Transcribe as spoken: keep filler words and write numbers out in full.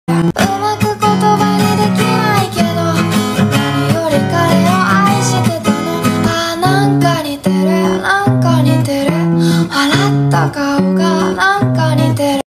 まく言葉にできないけど何より彼を愛してたの。ああなんか似てるなんか似てる笑った顔がなんか似てる。